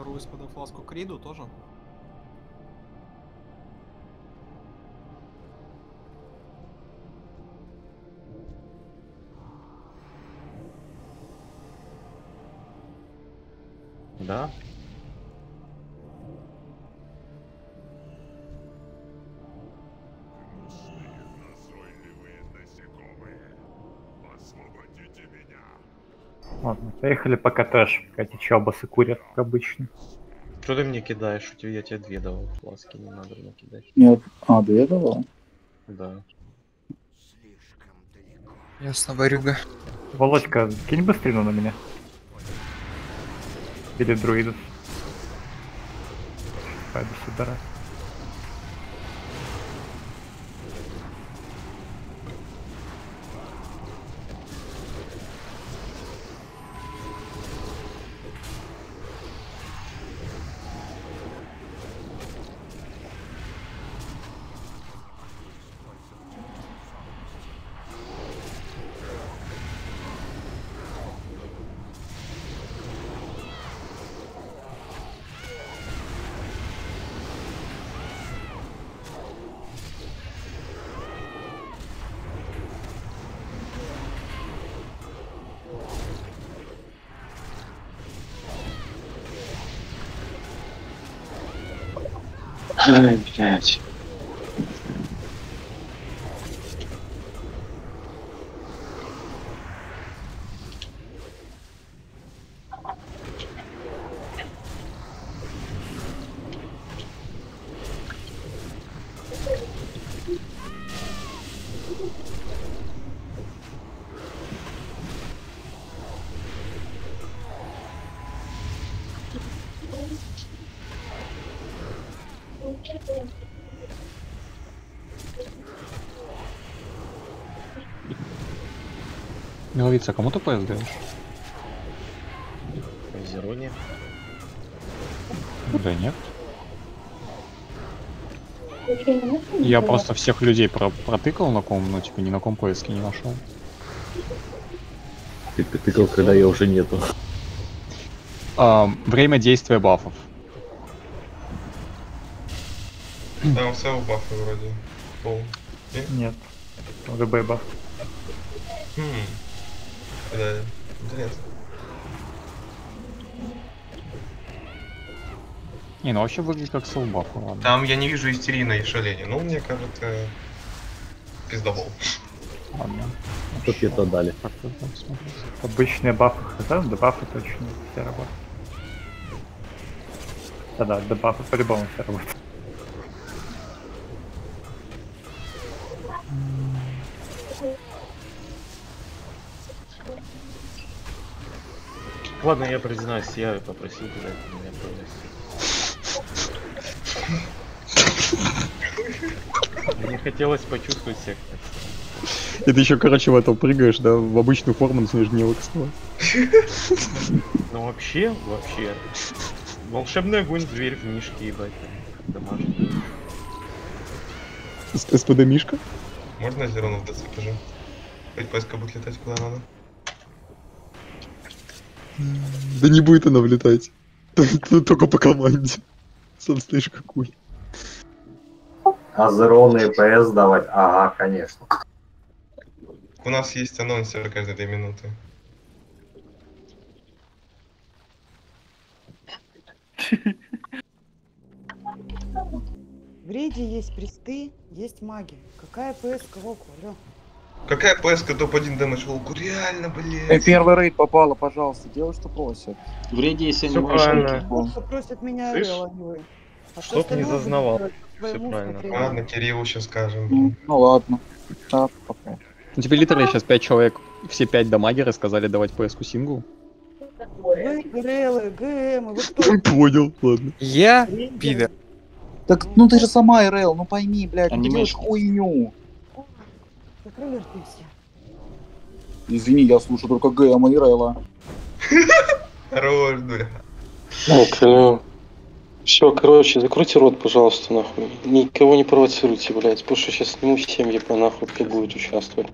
Русь под фласку Криду тоже. Да. Ладно, поехали пока трэш, пока эти чабасы курят, как обычно. Что ты мне кидаешь? Я тебе 2 давал фласки, не надо мне кидать. Нет, две давал? Да. Ясно, Варюга. Володька, кинь быстрину на меня. Или друидов. Пойду собирать. Ай, блядь. Миловица, кому ты ПС даешь? Зероне. Да нет. Я просто всех людей протыкал на ком, но типа ни на ком ПСки не нашел. Ты тыкал, когда ее уже нету. Время действия бафов. Там все бафы вроде. Пол. Нет. ВБ баф. Да, интересно. Не, ну вообще выглядит как селбаф, ладно. Там я не вижу истерии и шаления, но мне кажется, пиздобол. Ладно. Тут тебе то дали. Как ты там смотришь? Обычные бафы хз, да бафы точно все работают. Да-да, до бафа по-любому все работает. Ладно, я признаюсь, я попросил кидать меня ПС. Мне хотелось почувствовать всех. И ты еще, короче, в этом прыгаешь, да, в обычную форму начинаешь гневок вставать. Ну вообще. Волшебный огонь, зверь в мишке, ебать. Домашний. СПД Мишка? Можно зерону в ДЦ тоже? Хоть поиска будет летать куда надо. Да не будет она влетать. Только по команде. Сам стоишь какой. А зероны и ПС давать? Ага, конечно. У нас есть анонсер каждые 2 минуты. В рейде есть присты, есть маги. Какая ПС волку, алё? Какая ПС-ка топ-1 дэмэдж волку? Реально, блядь. Первый рейд попало, пожалуйста, делай, что просят. В рейде есть Всё правильно. Просто просят меня Слышь? Орел, а не вы. А Чтоб не остальное зазнавал. делать по своему Всё правильно. усмотрению. Ладно, Кириллу сейчас скажем. Блин. Ну ладно. Так, пока. Ну тебе литерально сейчас 5 человек, все 5 дамагеры сказали давать ПС-ку сингл. Вы, ГРЛы, ГМ, вы кто? Понял, ладно. Я пидор. Так, ну ты же сама РЛ, ну пойми, блядь, ну ты делаешь Анимешки. хуйню. Закрыли ртись. Извини, я слушаю только ГМ и РЛа. Хорош, бля. Все, короче, закройте рот, пожалуйста, нахуй. Никого не провоцируйте, блядь, потому что сейчас сниму семьи по нахуй, кто будет участвовать.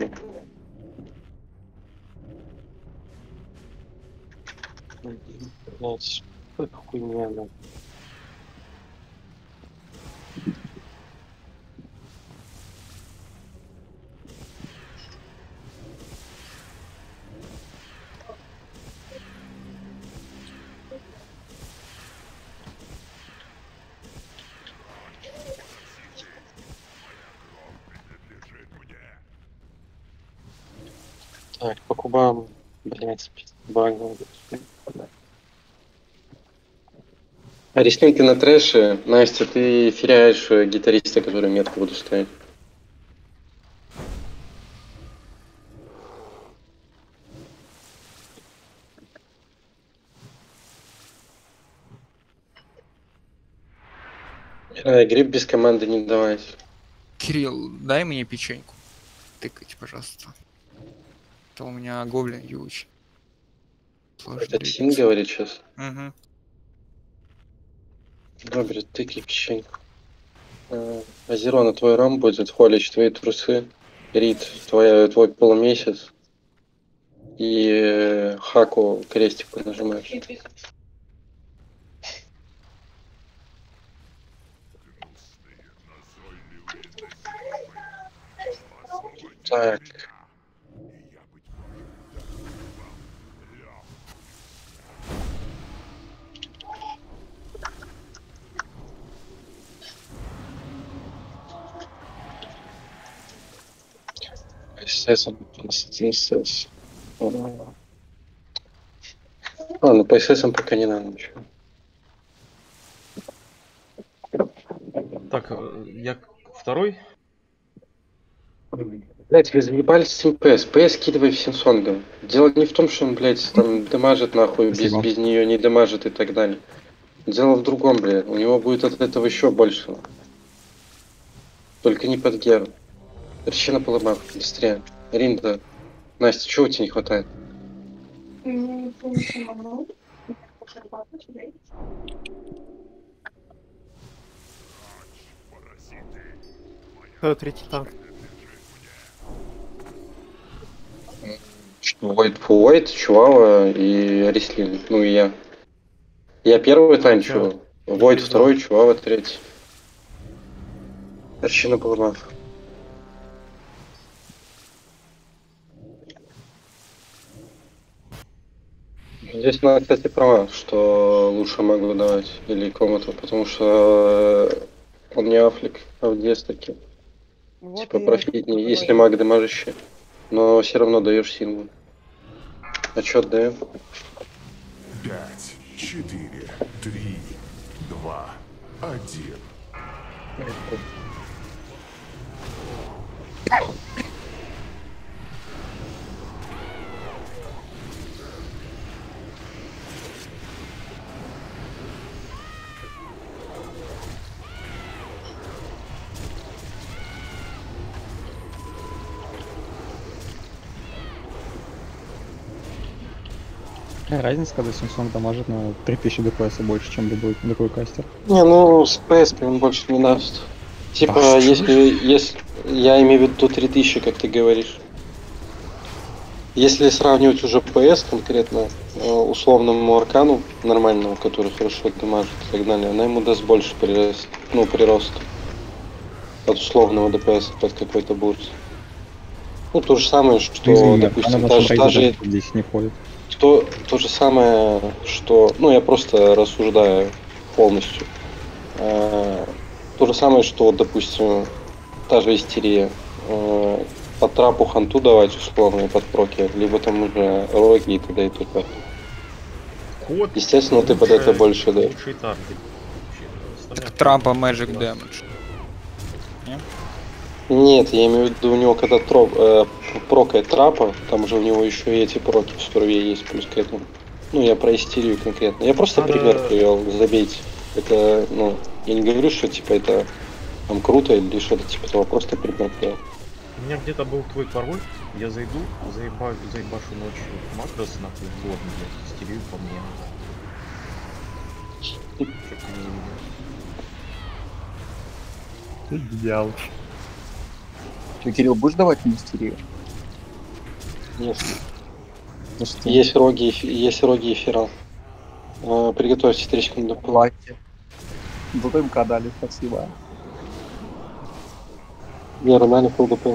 Что это хуйня, да? Так, по кубам, блять, багал. А ресницы на трэше. Настя, ты феряешь гитариста, который метку буду ставить. Гриб без команды не давать. Кирилл, дай мне печеньку. Тыкать, пожалуйста. То у меня гоблин ючий. Это Тин говорит сейчас. Угу. Добре, тыкай печеньку. Азерона, твой рам будет, Холич, твои трусы, Рид, твой полумесяц. И Хаку крестик нажимаешь. Так. СС. Ладно, по СС пока не надо ничего. Так, я второй? Блять, вы заебались с этим ПС. ПС скидывай всем сонгом. Дело не в том, что он, блядь, там дамажит нахуй, без нее не дамажит и так далее. Дело в другом, блядь. У него будет от этого еще больше. Только не под геру. Речи на поломах, быстрее. Ринда. Настя, чего тебе не хватает? Кто третий танк? Войт, Чувава и Рислин. Ну и я. Я первый танчу. Войт второй, Чувава третий. Речи на поломах. Здесь она, кстати, права, что лучше могу давать или кому-то, потому что он не афлик, а в дестаке. Вот Типа и профитнее, если маг дамажащий. Но все равно даешь сингл. Отчет даем. 5, 4, 3, 2, 1. Разница, когда Симсон дамажит на 3000 ДПС больше, чем любой другой кастер. Не, ну с ПС он больше не даст. Типа, если я имею в виду 3000, как ты говоришь. Если сравнивать уже ПС конкретно, условному аркану нормальному, который хорошо дамажит и так далее, она ему даст больше прирост от условного ДПС под какой-то бурс. Ну, то же самое, что, допустим, даже здесь не ходит. то же самое, что... Ну, я просто рассуждаю полностью. То же самое, что, вот, допустим, та же истерия. Под трапу ханту давать условно, под проки, либо там уже роги и т.д. и т.п. Естественно, ты под это больше даешь. Так Трампа Magic Damage. Нет, я имею в виду, у него когда прокает трапа, там же у него еще и эти проки в струе есть плюс к этому. Ну, я про истерию конкретно. Я просто пример привел, забейте. Это, ну, я не говорю, что типа это там круто или что-то типа того, просто пример привел. У меня где-то был твой пароль, я зайду, заебашу ночью макрос нахуй, вот, блядь, истерию по мне. Чтоб ты не видел. Идеал. Что, Кирилл, будешь давать мистерию? Нет. За что? Есть роги и ферал. Приготовьте 3 секунды. Платье. Зато МК дали, спасибо. Не, нормально, full DPS.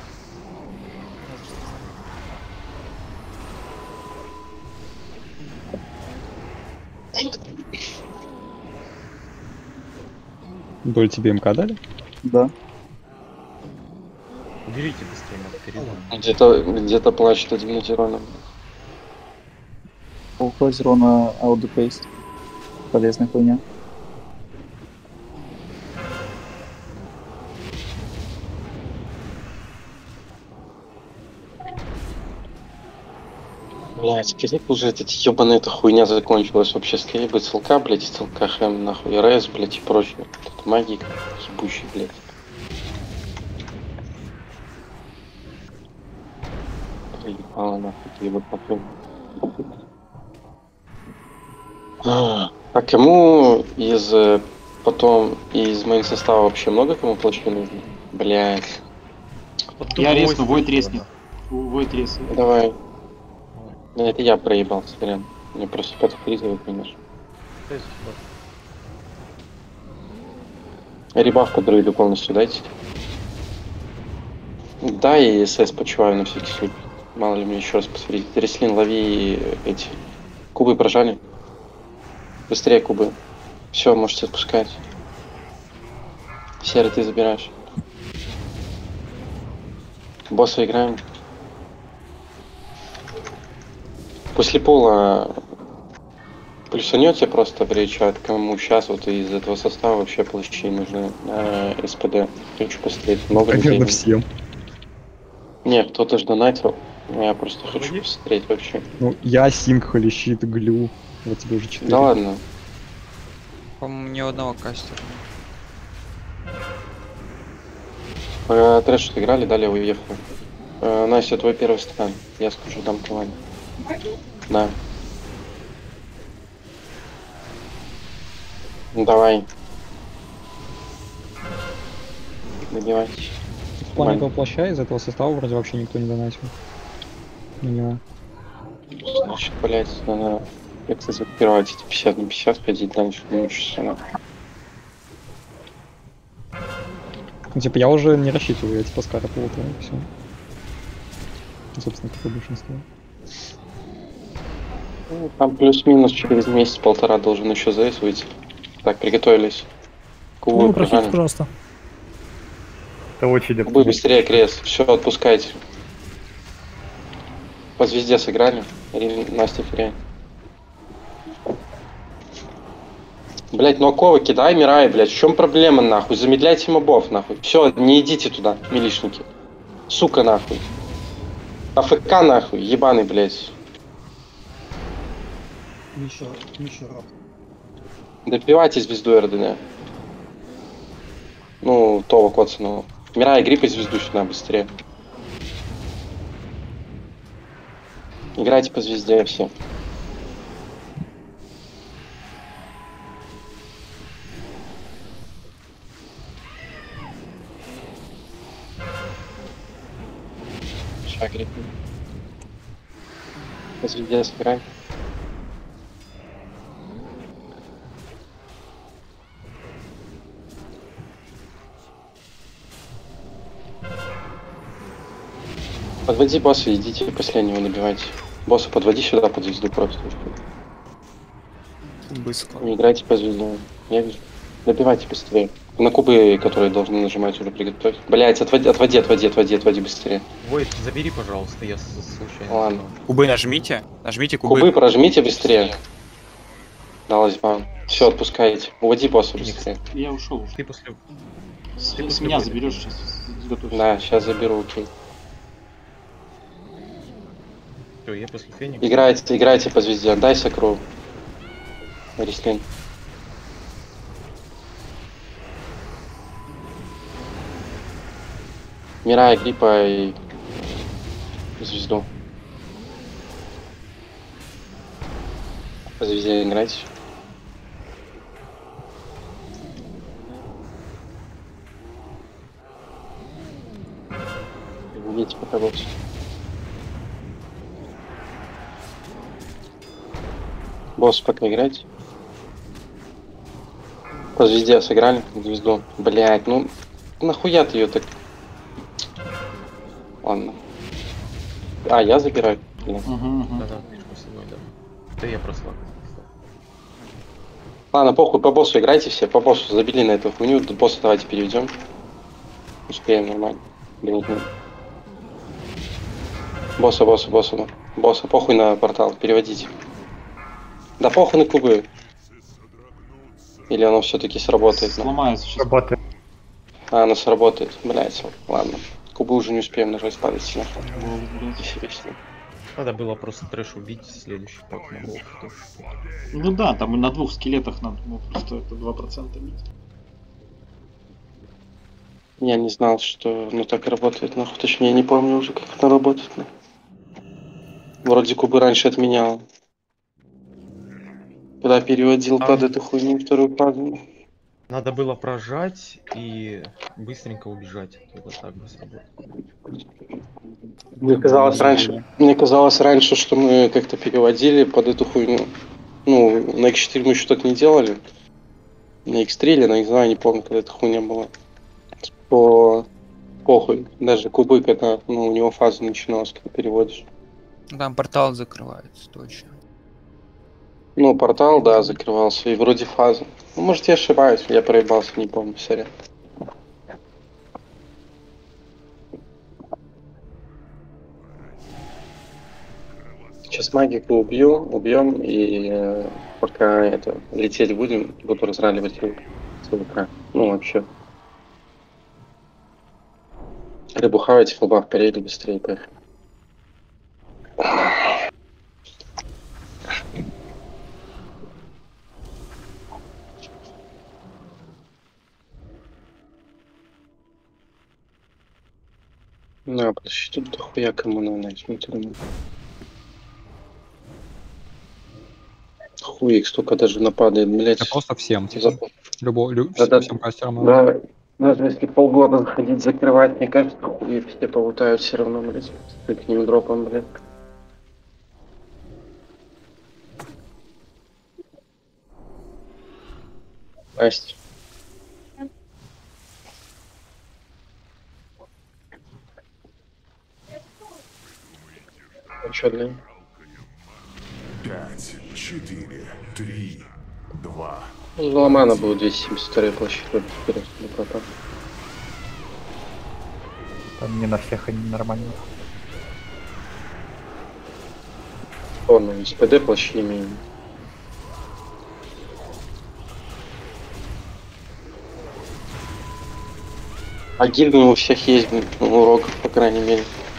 Боль тебе МК дали? Да. Уберите быстрее, надо передумать. Где-то плачет один Зерона. Полкро Зерона аудопейст. Полезная хуйня. Блять, скорее бы уже эта ебаная эта хуйня закончилась вообще. Скорее бы ЦЛК, блять, и ЦЛК хэм, нахуй, РС, блять, и прочее. Тут магия ебучий, блять. Ебало, нахуй, ты вот нахуй. А кому из потом из моих состава вообще много кому плащи нужно? Блять. Я резко, Войд резкий. Войд резкий. Давай. Ну, это я проебался, сорян. Мне просто подфризовый, конечно. Ребаф под друиду полностью дайте. Да, и СС почиваю на всякий случай. Мало ли мне еще раз посмотреть. Реслин, лови эти. Кубы прожали. Быстрее кубы. Все, можете отпускать. Серый ты забираешь. Босса играем. После пола плюсанете просто в речат, кому сейчас вот из этого состава вообще плащи нужны на СПД. Хочу посмотреть. Много Примерно людей. всем. Нет, кто-то же донатил. Я просто хочу посмотреть вообще. Ну, я, Синг, Холищит, Глю. Вот тебе уже 4. Да ладно. По-моему, ни одного кастера. Трэш играли, далее уехали. Настя, твой первый стакан. Я скажу, дам команде. Да. Давай. Добивайтесь. В плане этого плаща из этого состава вроде вообще никто не донатил. На него. Значит, блять, надо, я, кстати, открывать эти 50 на 50, ходить дальше, не мучиться. Ну, типа, я уже не рассчитываю, я типа скара полутаю, все. Собственно, как и большинство. Ну, там плюс-минус через месяц-полтора должен еще ЗС выйти. Так, приготовились. Кубы прожали. пожалуйста. Это очень Кубы быстрее, крест. Все, отпускайте. По звезде сыграли. Настя Феряй. Блять, ну оковы кидай, Мирай, блять. В чем проблема, нахуй? Замедляйте мобов, нахуй. Все, не идите туда, милишники. Сука, нахуй. АФК, нахуй, ебаный, блять. Добивайте звезду РДН. Ну, Това коцаного. Мирай, гриппай звезду сюда быстрее. Играйте по звезде все. Сейчас гриппай. По звезде сыграй. Подводи босса, идите последнего набивайте. Босса подводи сюда под звезду просто. Быстро. Не играйте по звезду. Я вижу. Добивайте быстрее. На кубы, которые должны нажимать, уже приготовить. Блять, отводи быстрее. Войд, забери, пожалуйста, я случайно. Ладно. Кубы нажмите. Нажмите кубы. Кубы прожмите быстрее. Далась бан. Все, отпускайте. Уводи босса быстрее. Я ушел уже. Ты после... С меня заберешь сейчас. Готовься. Да, сейчас заберу, окей. Всё, я после Феникса. Играйте по звезде. Отдай сокру. Рислин. Мирай, гриппа и звезду. По звезде играйте. Видите, пока босс. Босс пока играть. По звезде сыграли, звезду. Блять, ну нахуя ты ее так... Ладно. А, я забираю. Блин. Да-да, пешку с одной, да. Да я просто лагаю. Ладно, похуй, по боссу играйте все, по боссу забили на эту хуйню, босса давайте переведем. Успеем нормально. Блин, нет. Босса, похуй на портал, переводите. Да похуй на кубы. Или оно все-таки сработает? Сломается сейчас. Работает. А, оно сработает. Блять, ладно. Кубы уже не успеем нажать, падать нахуй. Надо было просто трэш убить, следующий пак на голову. Ну да, там и на 2 скелетах надо, ну просто это 2% бить. Я не знал, что оно так работает, нахуй. Точнее, я не помню уже, как это работает. Нахуй. Вроде кубы раньше отменял. Когда переводил под эту хуйню вторую фазу. Надо было прожать и быстренько убежать. Это так бы сработало. Мне казалось раньше, что мы как-то переводили под эту хуйню. Ну, на X4 мы еще так не делали. На X3 или на X2, не помню, когда эта хуйня была. Похуй. Даже кубы, когда у него фаза начиналась, когда переводишь. Там портал закрывается, точно. Ну, портал, да, закрывался. И вроде фаза. Ну, может, я ошибаюсь, я проебался, не помню, сорян. Сейчас магику убьем, и пока это лететь будем, буду разраливать ЦВК. Ну, вообще. Рыбу хавайте, в лбах порели быстрее, поехали. На, почти тут дохуя кому надо, смотрю. Хуик, столько даже нападает, блять. Да просто всем, типа. Всем кастерам. Да, даже если полгода заходить, закрывать, мне кажется, хуи все полутают все равно, блять. С таким дропом, блять. Настя. А чё, блин? 5, 4, 3, 2. Ломана было 272 площадь, вперед, не пропал. Там не на всех они нормально. Он из ПД площадь не имеет. А гильды у всех есть, блин, уроков, по крайней мере.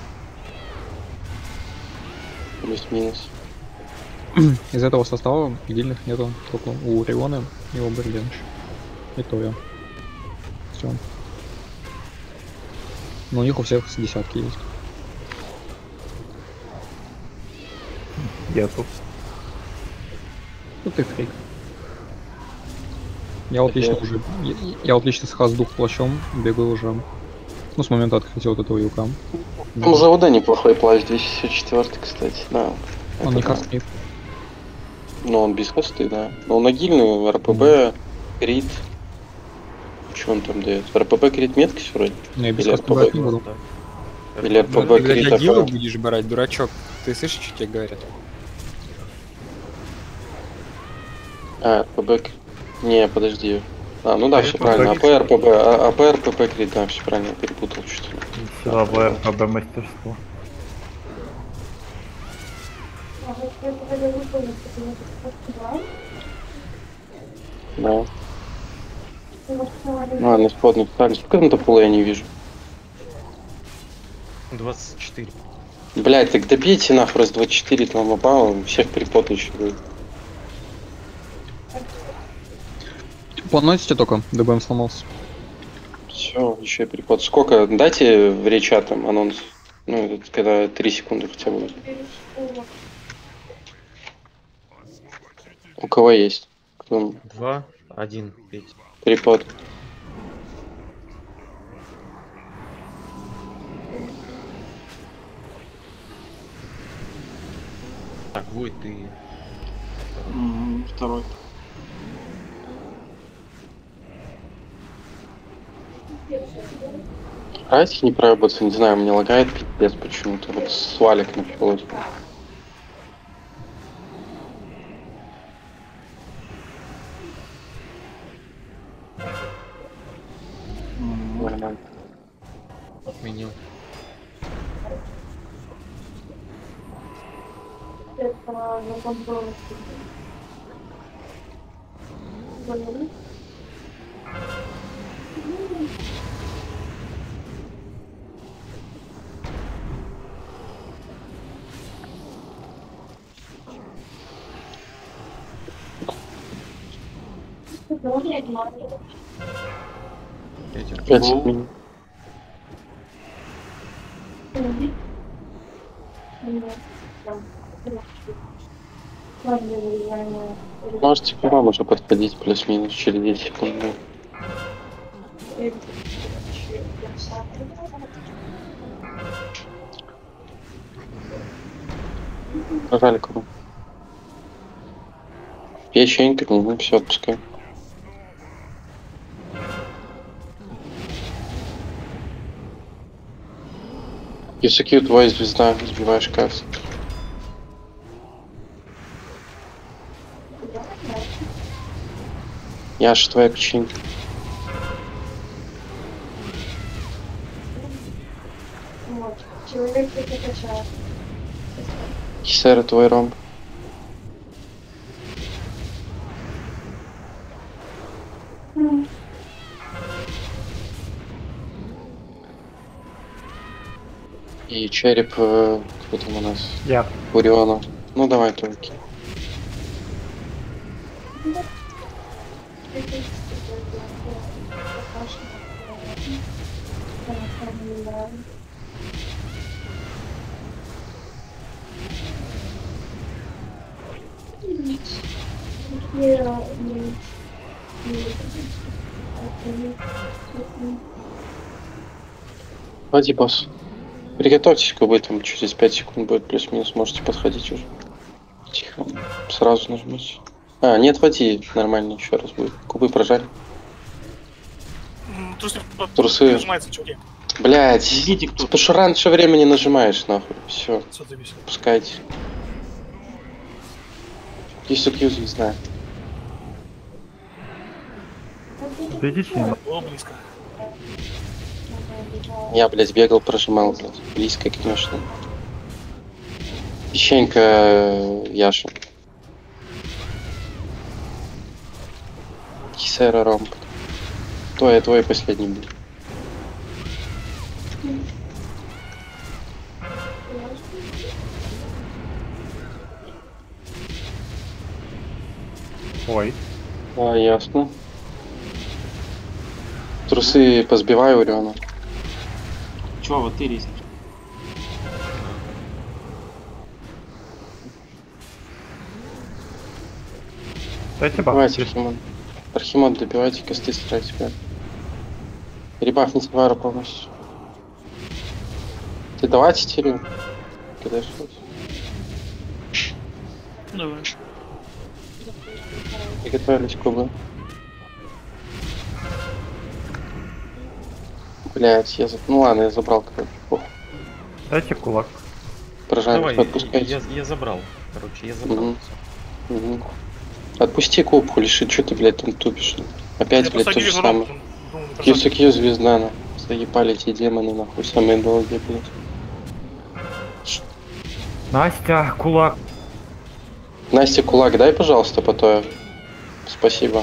Плюс-минус. Из этого состава гильдных нету, только у Риона и у Берленч. И то я. Все. Но у них у всех с десятки есть. Я тут. Ну ты фрик. Я вот лично уже. Я вот лично с хаздух плащом бегаю уже. Ну, с момента открытия вот этого юка. Там у завода неплохой плащ, 204, кстати, да. Он не хастмит. Ну, он без хосты, да. Но он агильный, РПБ, крит. Что он там дает? РПБ, крит, меткость вроде? Не, без или хосты брать не буду. Или РПБ, крит, Агилы РПБ. будешь брать, дурачок. Ты слышишь, что тебе говорят? А, РПБ... Не, подожди. А, ну да, все РПБ правильно. крит. АП, РПБ, АП, РПБ, крит, да, все правильно, перепутал что-то. Силовое РПБ мастерство. Да. Ладно, исходный стали. Сколько там топола я не вижу? 24. Блять, так добейте нахуй раз 24 там опало, всех перепутающих будет. Плануете только? ДБМ сломался. Все, еще и перепот. Сколько? Дайте в реча там анонс. Ну, это когда 3 секунды хотя бы. У кого есть? Кто? 2, 1, 5. Перепот. Так, будет и... Второй. Давайте не проебаться, не знаю, мне лагает пиздец почему-то. Вот свалик началось. Нормально. Отменил. Ветер. 5 минут. Можете к вам уже подходить плюс-минус через 10 секунд. Нажали кому? Печенька, ну все, отпускай. Юсаки, твоя звезда, сбиваешь касс. Яша, твоя печенька. Кисера, твой ромб. И череп, кто там у нас? Я. Уриона. Ну давай только. Ходи, босс. Приготовьтесь к убытым, через 5 секунд будет плюс-минус, можете подходить уже. Тихо, сразу нажмите. А, не отводи, нормально, еще раз будет. Кубы прожали. Трусы. Блять, потому что раньше времени нажимаешь, нахуй. Все, пускайте. Есть UQ звезда. Я, блядь, бегал, прожимал, блядь. Близко, конечно. Печенька Яша. Кисера ромб. Твой последний был. Ой. А, ясно. Трусы позбивай Уриона. Чё, вот ты риск? Дайте баф. Давайте, Архимон. Архимон, добивайте косты, старайтесь. Ребафните Вару полностью. Ты давайте терю. Когда что? Давай. Приготовились кубы. Блять, ну ладно, я забрал, короче. Дайте кулак. Прожали, Давай, отпускайте. я забрал. Короче, я забрал. Угу. Отпусти кубку, лиши, что ты, блядь, там тупишь? Опять, блядь, то же самое. Юсакью звезда, на. Заебали эти демоны, нахуй, самые долгие, блядь. Настя, кулак. Настя, кулак, дай, пожалуйста, потом. Спасибо.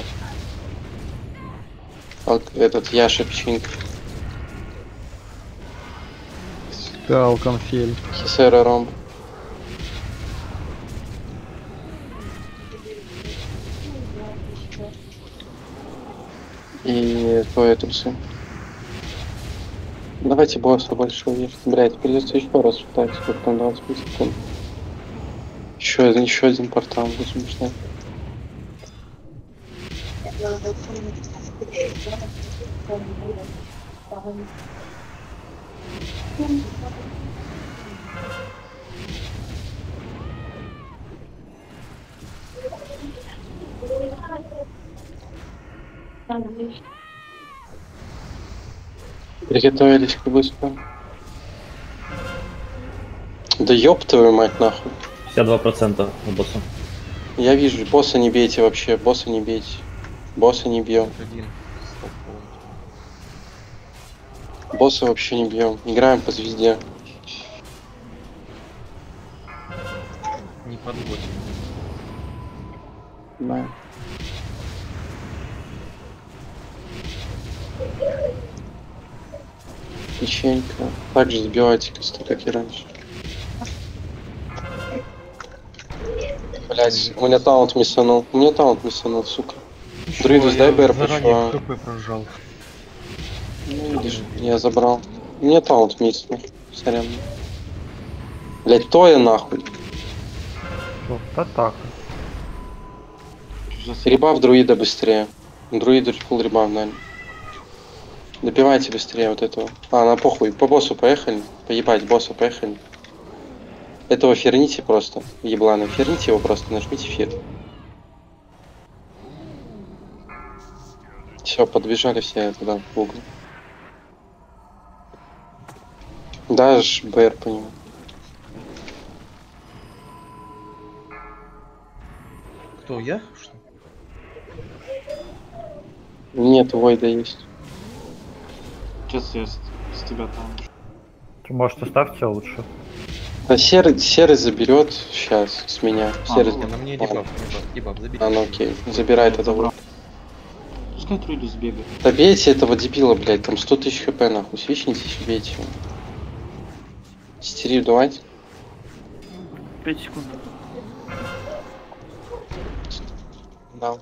Этот Яша печенька. Дал конфель. Хисера ромб. И твои трусы. Давайте босса большой есть. Блять, придется еще раз ждать, как там 25 секунд. Еще один портал будем ждать. Приготовились к быстро. Да ёб твою мать нахуй. 52% у босса. Я вижу, босса не бейте вообще, босса не бейте. Босса не бьем. Босса вообще не бьем. Играем по звезде. Не подводим. Да. Печенька. Также сбивайте косты, как и раньше. Блять, у меня таунт миссанул. У меня таунт миссанул, сука. Друиду сдай БР, почему? Прожал. Ну, видишь, я забрал. Мне таунт миссанул. Сорян. Блять, то я нахуй. Вот так. Ребав друида быстрее. Друиду фул ребав, наверное. Добивайте быстрее вот этого. А, на похуй. По боссу поехали. Поебать, босса поехали. Этого ферните просто. Ебланы. Ферните его просто. Нажмите фер. Все, подбежали все туда, в угол. Дашь БР по нему. Кто, я? Что? Нет, Войда есть. Сейчас я с тебя там. Может, оставьте лучше. Да серый заберет сейчас с меня. Серый На мне дебаф, забери. А, ну окей. Забирай тогда. Пускай Друиду сбегает. Да бейте этого дебила, блядь, там 100 тысяч хп нахуй. Свечнитесь и бейте его. Истерию давайте. 5 секунд. Да.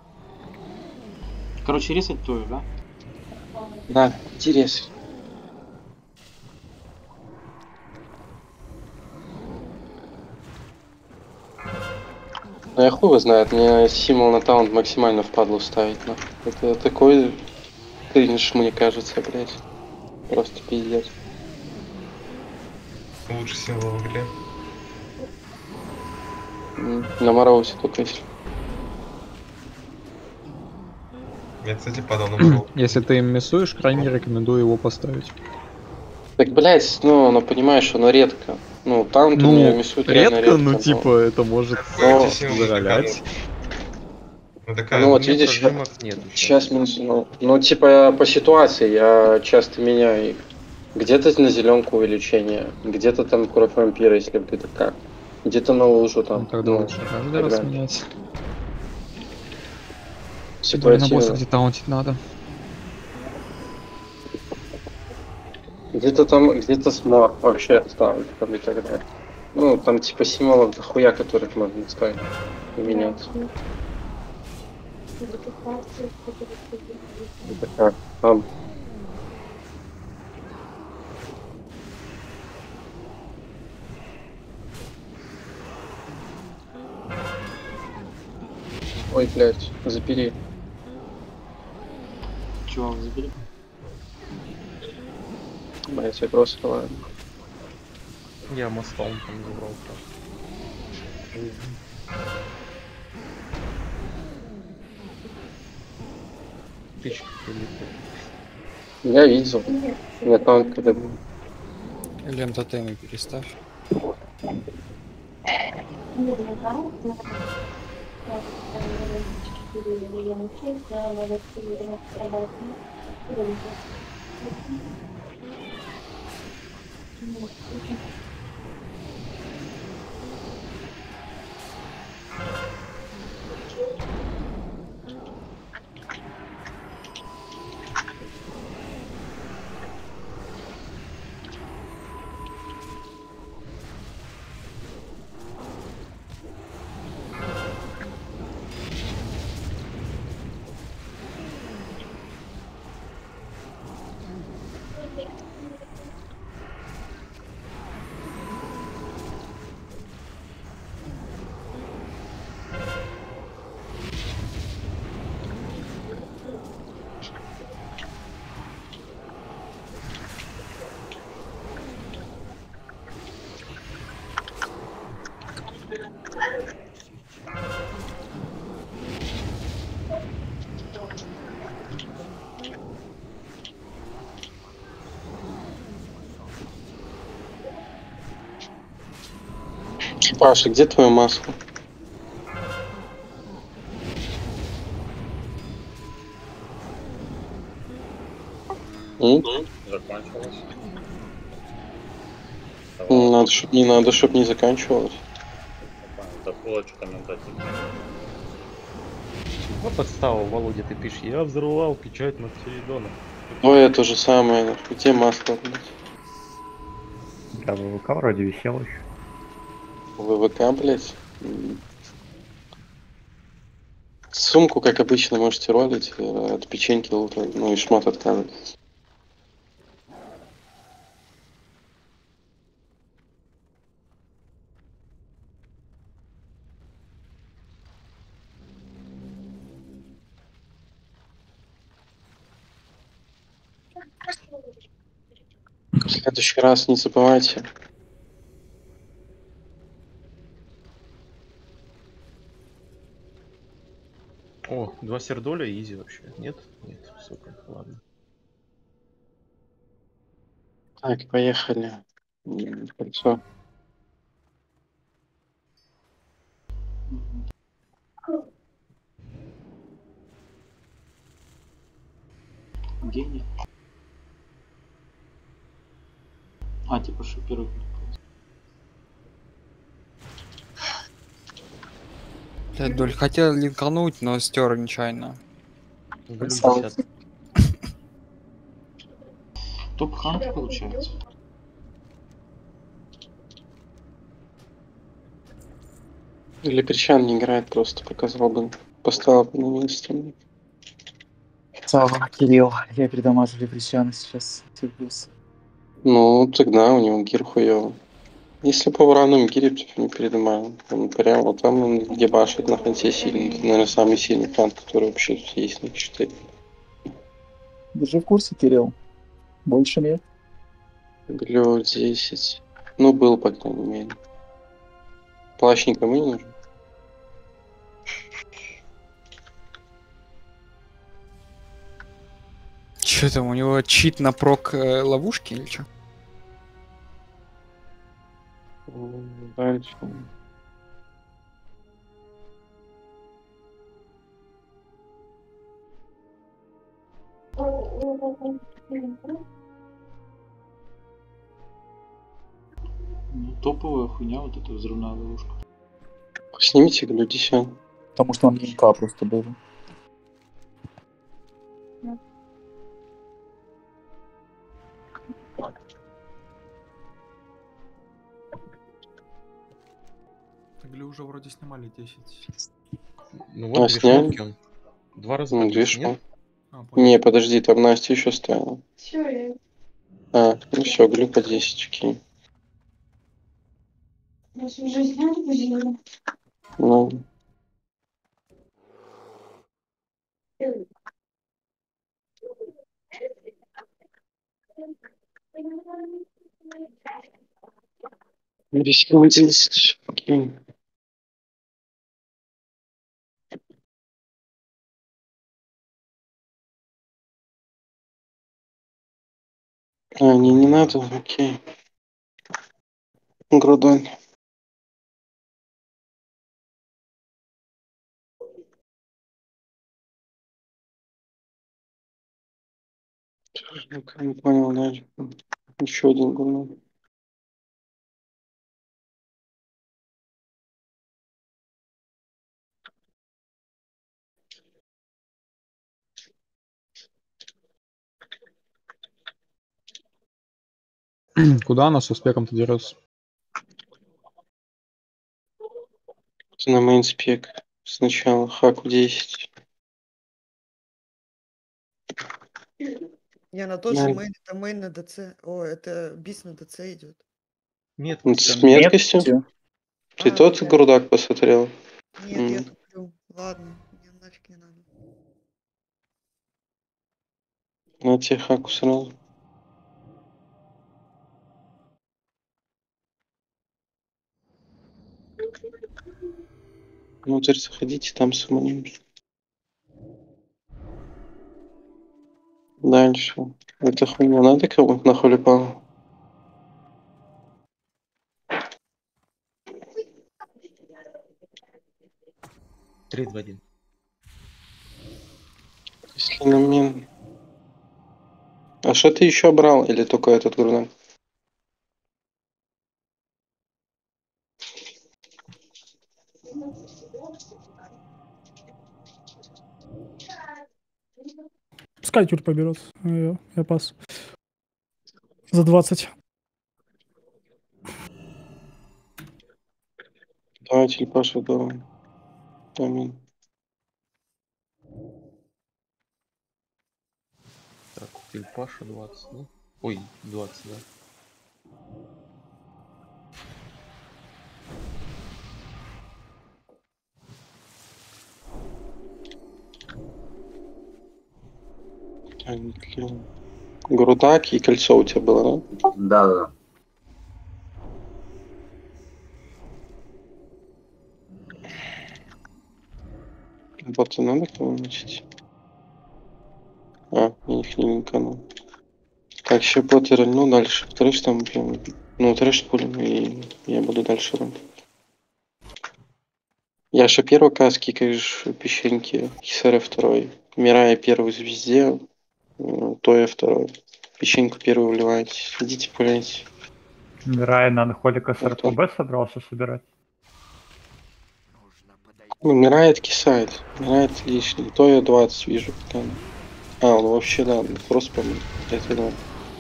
Короче, ресать твою, да? Да, интересно. Ну я хуй его знает, мне символ на таунт максимально впадло ставить, но это такой кринж, мне кажется, блять. Просто пиздец. Лучший символ в игре. На Мороусе только если. Я, кстати, падал на Мороус. Если ты им мясуешь, крайне рекомендую его поставить. Так, блять, ну, оно понимаешь, оно редко. Ну, таунт у меня мясует реально редко. Ну, типа, это может заролять. Ну вот видишь, сейчас минус, ну типа по ситуации я часто меняю их. Где-то на зеленку увеличение, где-то там кровь вампира, если бы ты как. Где-то на лужу там. Ну, тогда лучше каждый раз менять. Ситуативно. На босса где таунтить надо. Где-то там, где-то смог вообще ставить, там и так далее. Ну, там типа символов дохуя, которых можно ставить и менять. Это как? Там. Ой, блядь, запери. Чувак, забери. Блядь, я просто ладно. Я мостом там забрал. Птички прилетели. Я видел. Я там когда был. Лента таймы переставь. Паша, где твое масло? Закончилось. Не надо, чтобы не заканчивалось. Да было что-то надо. Ну, подстава, Володя, ты пишешь, я взорвал печать Максимилиона. Ой, это же самое, нахуй. Где масло, блядь? Да, ВВК вроде висел еще. ВВК, блядь. Сумку, как обычно, можете ролить, от печеньки, ну и шмат отказывать. В следующий раз не забывайте. О, 2 сердоля, изи вообще. Нет? Нет, сука, ладно. Так, поехали. Кольцо. Гений. А, типа шипирует. Блядь, Доль, хотел линкануть, но стер нечаянно. Топ-хант получается. Или Кричан не играет, просто показал бы. Поставил бы на место. Сава, Кирилл, я передамажу Лепрещана сейчас. Тибус. Ну, тогда у него гир хуёвый. Если по урану гире, типа, не передумаю. Он прям вот там он ебашит на ханте сильный. Это, наверное, самый сильный хант, который вообще тут есть на 4. Держи в курсе, Кирилл. Больше нет. Глю 10. Ну, был, по крайней мере. Плащ никому не нужен. Че там, у него чит на прок ловушки или что? Дальше. Ну, топовая хуйня, вот эта взрывная ловушка. Снимите глю 10. Потому что он МК просто был. Глю уже вроде снимали 10. Ну вот, две шмотки он. 2 раза Ну, две подвис, нет? Не, подожди, там Настя еще ставила. А, ну все, глю по 10, окей. Ну. Весело 10, окей. А, не надо, окей. Грудой. Не понял, дальше. Еще один гурман. Куда она с успехом-то дерется? На мейнспек. Сначала хаку 10. Не, на тот же мейн, это мейн на ДЦ. О, это бис на ДЦ идет. Нет, С меткостью? Ты тот грудак посмотрел? Нет, я туплю. Ладно, мне нафиг не надо. На тебе хаку сразу. Внутрь заходите, там самому. Дальше. Это хуйня надо кого-то на холипану? 3-2-1. Если на мен. А что ты еще брал? Или только этот грудак? Пускай тюль поберет. Я пас. За 20. Давайте, Паша, давай. Аминь. Так, Тильпаша 20, да? Ой, 20, да. Грудак и кольцо у тебя было, да? Да. Вот и надо кого начать. А, их не линканул. Так, еще Поттер, ну дальше. Трэш там прям. Ну, трэш пулем, и я буду дальше работать. Яша первый кас, кикаешь песчинки, Хисаря второй. Мирая первый звезде, Тоя второй. Песчинку первую вливаете. Идите пуляйте. Мирай на Холика с РПБ собрался собирать. Ну, Мирает кисает. Мирает лишний. Тоя 20 вижу пока. А, он вообще, да, просто по-моему. Это да.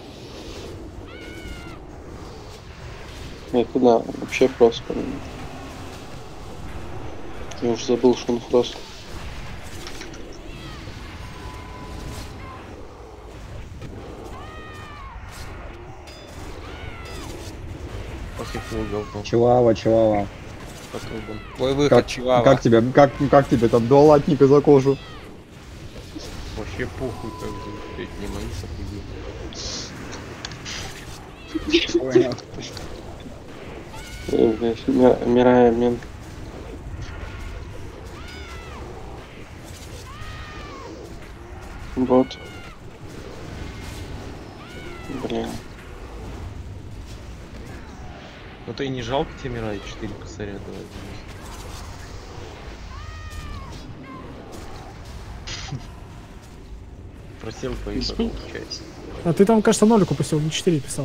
Это да, вообще просто по-моему. Я уже забыл, что он фрост. Чилава. Твой выход, Чилава. Как тебе там до латника за кожу? Вообще похуй, как бы, блядь, не мои сапоги. Мирая мен. Вот. Блин. Ну ты и не жалко тебе Мирай 4 косаря давать? Просил поебать, получается. А ты там, кажется, нолик упустил, не 4 писал.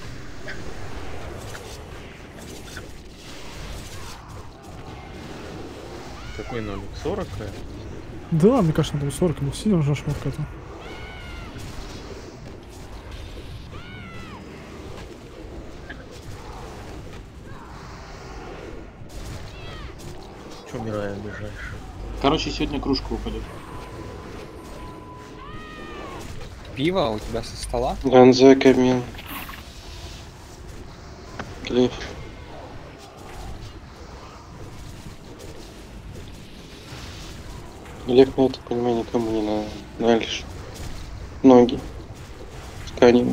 Какой нолик? 40? Да, мне кажется, был 40, был сильно уже шмотка это. Че Мирай обижаешь? Короче, сегодня кружка упадет. Пиво у тебя со стола? Ганзе камин. Клифф. Олег, ну это, понимаю, никому не надо. Дальше. Ноги. Тканины.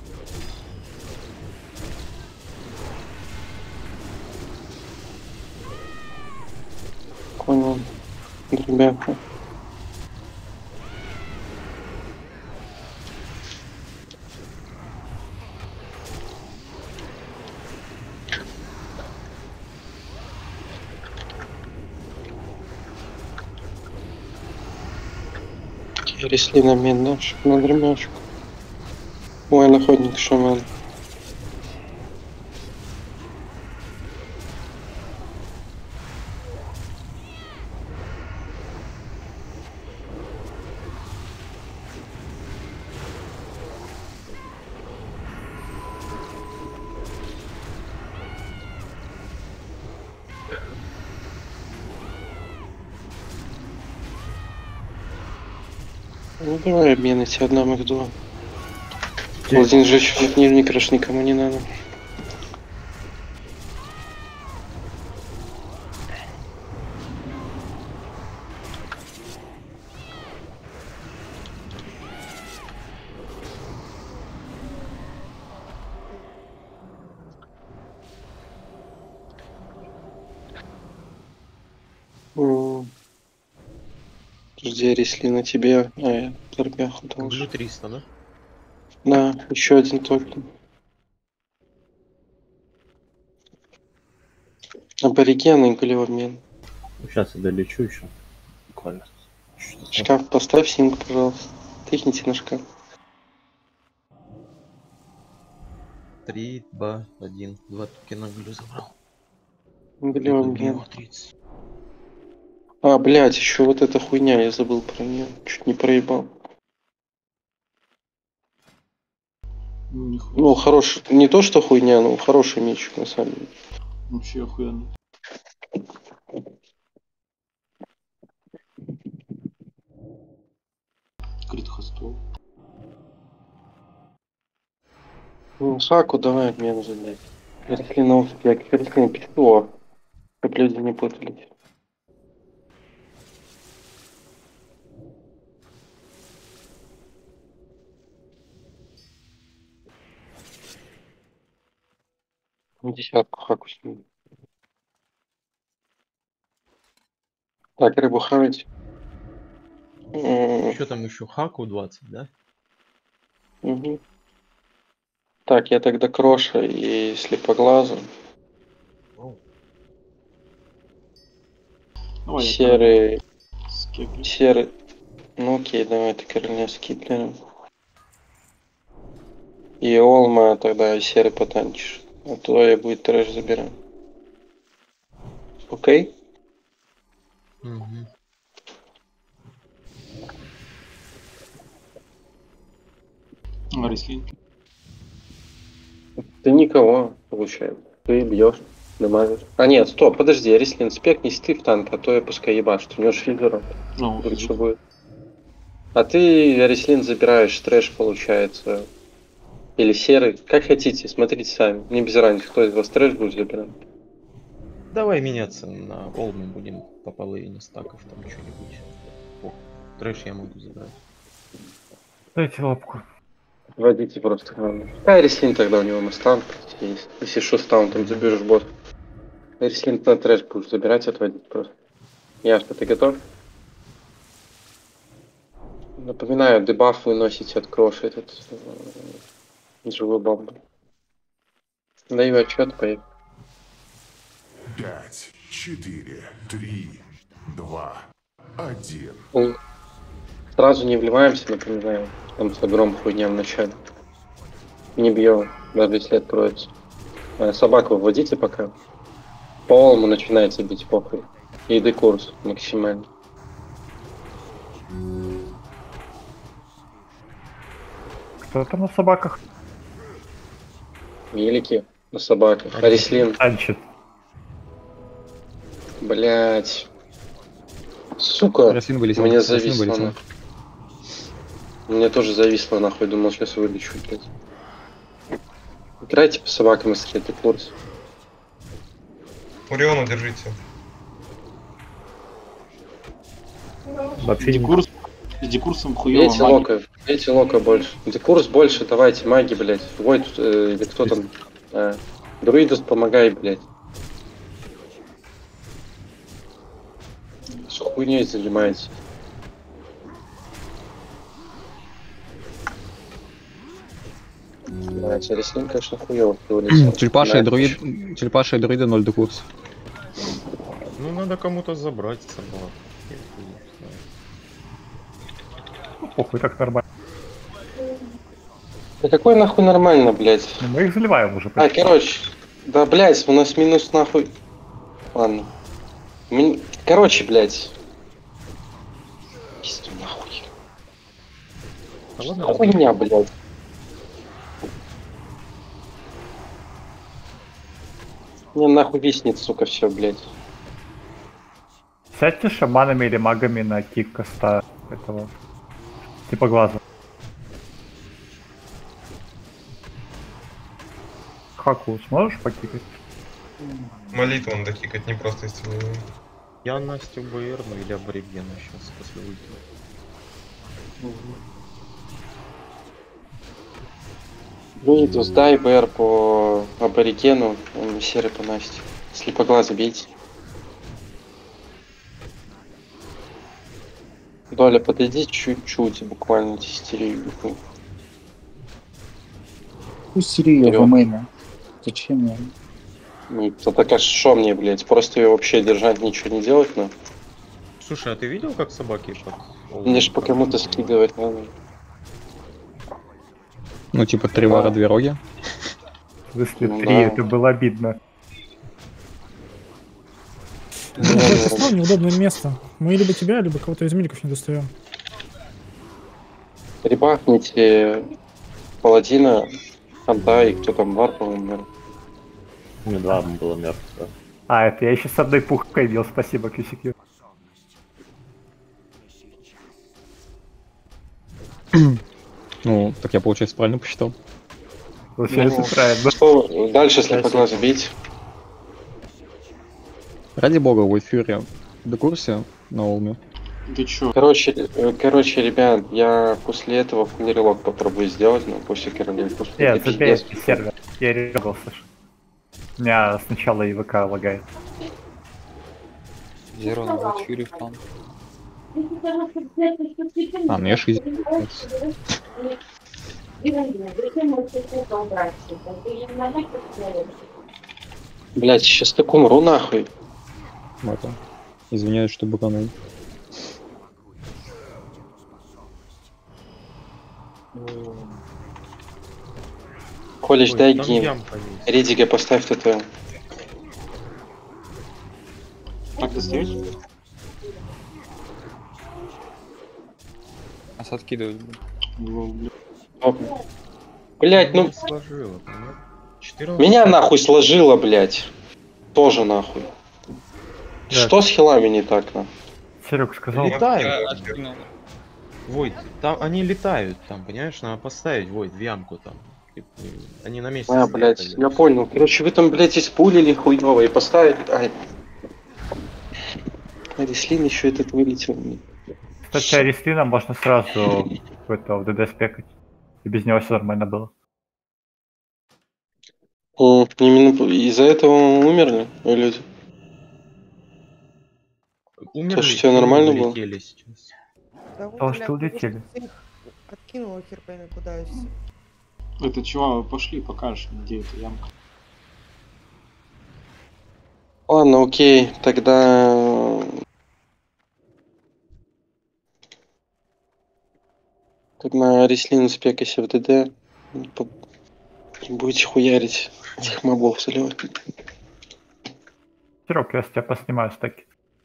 Понял. Ребята. Пересли на мен, да? На дремячку. Мой находник шаман. Ну давай обменайте одному их два. Один жечь дневник раз никому не надо. Жди, если на тебе, а я торпяху должен. 300, да? Да, еще один токен. Аборигены были в обмен. Сейчас я долечу еще. Буквально. Шкаф поставь, синк, пожалуйста. Тыкните на шкаф. 3, 2, 1. 2 токена глю забрал. Блин. А, блядь, еще вот эта хуйня, я забыл про нее. Чуть не проебал. Ну, хороший. Не то, что хуйня, но хороший меч, на самом деле. Вообще охуенно. Крит хостов. Шаку давай обмен задать. Хреновский, я хрен пишу, чтоб люди не путались. Десятку хаку с ним. Так, рыбу хавать. Что там еще? Хаку 20, да? Угу. Так, я тогда кроша и слепоглаза. Давай, серый. Скипли. Серый. Ну окей, давай ты короля с Киплером. И Олма тогда и серый потанчишь. А то я будет трэш забирать. Окей? Угу. Рислин. Ты никого, получается. Ты бьешь, дамажишь. А нет, стоп, подожди, Рислин, спекнись ты в танк, а то я пускай ебашь. У него шильдером. Ну, лучше будет. А ты, Рислин, забираешь трэш, получается. Или серый. Как хотите, смотрите сами. Не без разницы, кто из вас трэш будет забирать. Давай меняться на Олму, будем по половине стаков там что-нибудь. О, трэш я могу забрать. Дайте лапку. Водите просто главное. А Рислин тогда у него мастан есть. Если шустаун там заберешь бот. Рислин на трэш будешь забирать, отводить просто. Ясно, ты готов? Напоминаю, дебаф вы носите от кроши этот живую бомбу. Даю отчет, поехали. 5, 4, 3, 2, 1. Сразу не вливаемся, напоминаю. Там с огромной хуйня в начале. Не бьем, даже если откроется. Собаку вводите пока. По олму начинается бить похуй. И декурс максимально. Кто там на собаках? Великий на собаках. Арислин. Танчит. Блять. Сука. Арислин вылетел. Мне Арислин зависло. вылетел. Нахуй. Мне тоже зависло, нахуй. Думал, сейчас вылечу, блядь. Играйте по собакам, если это курс. Уриону держите. Вообще Декурс. С декурсом хуёво. Бейте лока больше. Декурс больше, давайте, маги, блядь. Войд, или кто там. Друидус, помогай, блядь. С хуйней занимается. Блядь, Арислин, конечно, хуёво. Черепаша и друида 0 декурс. Ну надо кому-то забрать собак. Похуй, так нормально. Да какой нахуй нормально, блядь? Ну, мы их заливаем уже. А, короче. Да, блядь, у нас минус нахуй. Ладно. Короче, блядь. Пизду нахуй. Хуйня, блядь. Мне нахуй виснет, сука, все, блядь. Сядьте шаманами или магами на кик коста этого. Типа глаза. Хаку сможешь покикать? Молитву надо кикать, не просто исцеление. Я Настю БР, ну или аборигена сейчас после выйти. Друидус, дай БР по аборигену, серый по Насте. Слепоглаза бейте. Доля, подойди чуть-чуть, буквально тестерию. Пусть Сирия в мейне. Зачем мне? Ну, это так, а что мне, блядь? Просто ее вообще держать, ничего не делать, ну? Слушай, а ты видел, как собаки под... Мне ж по кому-то скидывать надо. Ну, типа, 3 вара, 2 роги. Если Ну 3, да. это было обидно. Это неудобное место. Мы либо тебя, либо кого-то из миликов не достаем. Ребахните паладина, ханта и кто там, вар, по-моему. Два было мертвых. А, это я еще с одной пухкой бил, спасибо, QCQ. Ну, так я, получается, правильно посчитал. Получается, правильно. Что дальше слепоглаза бить? Ради бога, Void Fury в курсе на Олме? Ты чё? Короче, ребят, я после этого фуллерилог попробую сделать, но после королевы. Нет, забей сервер. Я регался. У меня сначала ИВК лагает. Зеро на Void Fury в план. А, мне 60. Блять, сейчас так умру нахуй. Это. Извиняюсь, что быканул. Колледж, Ой, дай там гейм. ямка есть. Ридига, поставь ТТ. Так достаешь? Нас откидывают. Блять, ну... Сложила, понимаешь? 14. Меня нахуй сложило, блять. Тоже нахуй. Да. Что с хилами не так, на? Серег сказал. Летают. Войд, там они летают, там, понимаешь, надо поставить Войд в ямку там. Они на месте. А, стоят, блять, блядь. я понял. Короче, вы там, блять, испулили хуёво и поставили. Ай. Реслин еще этот вылетел. Кстати, Арислина можно сразу в ДД спекать. И без него все нормально было. Именно из-за этого умерли люди. Умерли, То, что у тебя нормально было? улетели сейчас. Да вот, Потому бля, что улетели. их откинула хер пойми куда и все. Это чего, пошли, покажешь, где эта ямка. Ладно, окей, тогда... Так на Реслин спекайся в ДД. Будете хуярить этих мобов заливать. Серег, я с тебя поснимаю стаки.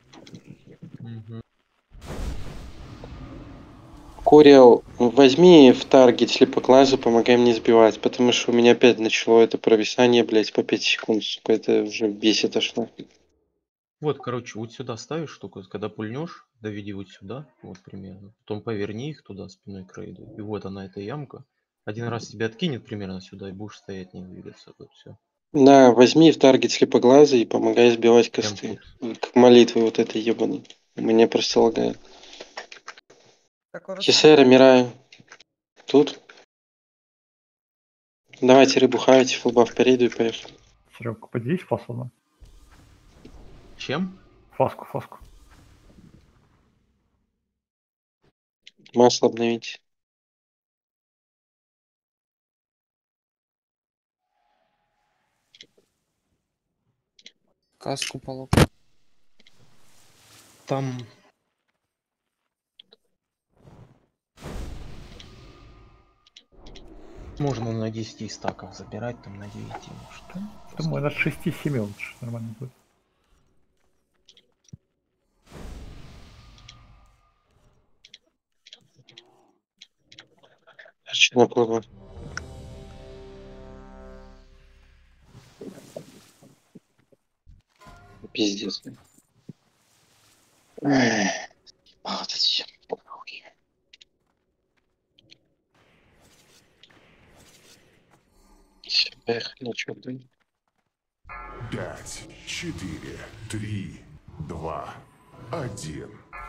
Кориал, возьми в таргет слепоглаза, помогай мне сбивать, потому что у меня опять начало это провисание, блять, по 5 секунд, сука, это уже бесит аж нахуй. Вот, короче, вот сюда ставишь штуку, когда пульнешь, доведи вот сюда, вот примерно. Потом поверни их туда спиной к рейду. И вот она, эта ямка. Один раз тебя откинет примерно сюда, и будешь стоять, не двигаться. Вот все. Да, возьми в таргет слепоглаза и помогай сбивать косты. Как молитвы вот этой ебаной. У меня просто лагает. Хисера, Мираю. Тут? Давайте рыбу хавайте, фулбаф перейду и поехали. Серег, поделись фасоном. Чем? Фаску. Масло обновить. Каску полок. Там... Можно на 10 стаков забирать, там на 9 может. Думаю, на 6-7 лучше нормально будет. Что наплыву? Пиздец. Эх, вот эти пауки. Поехали, что ты? 5, 4, 3, 2, 1.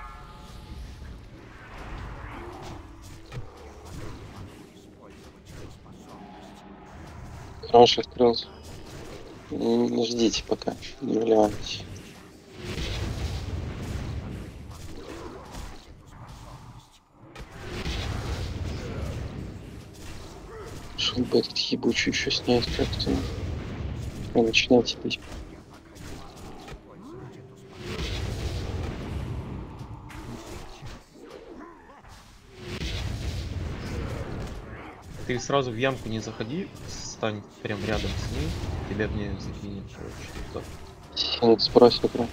Хороший открылся. Ждите пока, не вливайтесь. Чтобы этот ебучий еще снять как-то. Начинайте бить. Ты сразу в ямку не заходи, стань прям рядом с ней, тебя в нее закинет, короче. Так. Синет сбросил прям.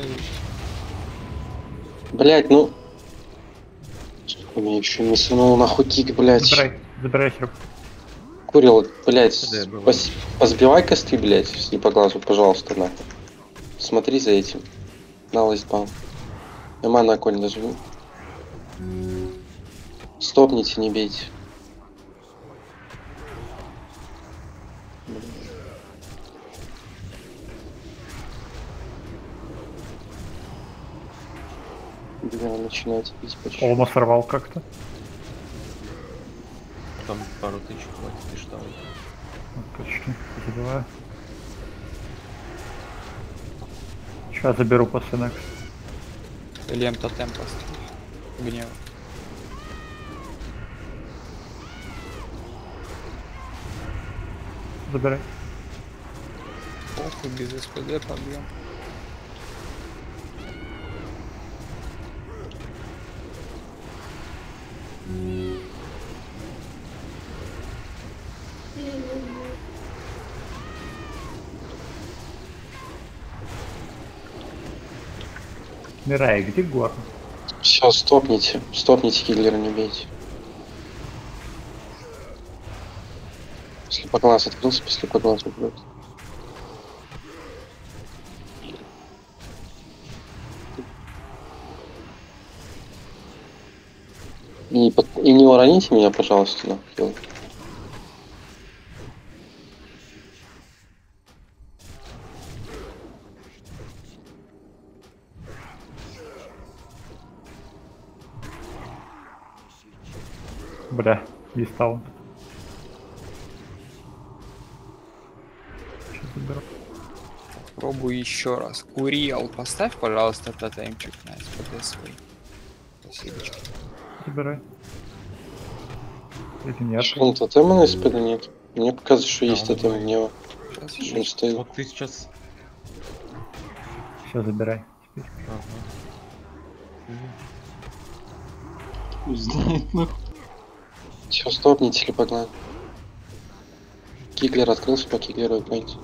Блять, ну... У меня еще не сунул нахуй кик, блять. Забирай херп. Курил, блять, Да, бывает. позбивай косты, блять, если по глазу, пожалуйста, нахуй. Смотри за этим. На лайсбаун. Эма на конь доживу. Стопните, не бейте. Бля, начинается бить почти. Олма сорвал как-то. Там пару тычек хватит и штаны. Точки. Забиваю. Сейчас заберу после next. Лем тотем поставь. Гнев. Забирай. Похуй, без СПД побьем. Мирай, где горн? Все, стопните. Стопните, киллера не бейте. Слепоглаз открылся, по слепоглазу убьет. И не уроните меня, пожалуйста, на хил. Бля, не стал. Сейчас заберу. Пробую еще раз. Курил, поставь, пожалуйста, тотемчик на СПД свой. Спасибо. Забирай. Или нет? Что, тотема на СПД нет? Мне показывает, что есть тотем у него. Вот ты сейчас... Все, забирай. Теперь. Пусть знает, нахуй. Все, стопните, слепоглаз. Киглер открылся, по киглеру пойти.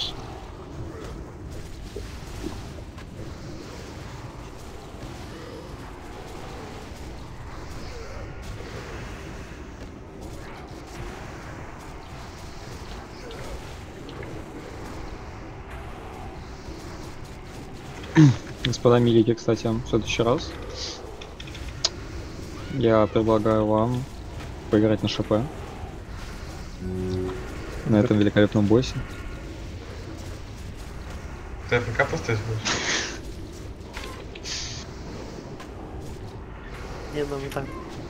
Господа милики, кстати, в следующий раз я предлагаю вам поиграть на ШП. На этом великолепном боссе. Ты АФК поставить будешь? Не, ну не так.